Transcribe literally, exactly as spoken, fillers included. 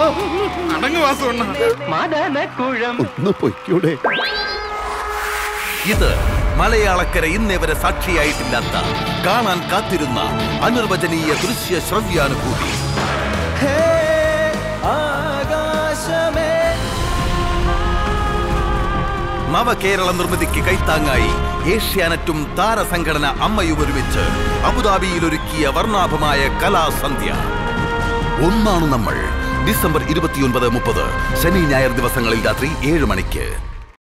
ഒന്ന് പൊയ്ക്കൂടെ? ഇത് മലയാളക്കര ഇന്നേ വരെ സാക്ഷിയായിട്ടില്ലാത്ത, കാണാൻ കാത്തിരുന്ന അനിർവചനീയ ദൃശ്യ ശ്രവ്യാനുഭൂതി. നവകേരള നിർമ്മിതിക്ക് കൈത്താങ്ങായി ഏഷ്യാനെറ്റും താരസംഘടന അമ്മയും ഒരുമിച്ച് അബുദാബിയിൽ ഒരുക്കിയ വർണ്ണാഭമായ കലാസന്ധ്യ. ഒന്നാണ് നമ്മൾ. ഡിസംബർ ഇരുപത്തിയൊൻപത് മുപ്പത് ശനി ഞായർ ദിവസങ്ങളിൽ രാത്രി ഏഴ് മണിക്ക്.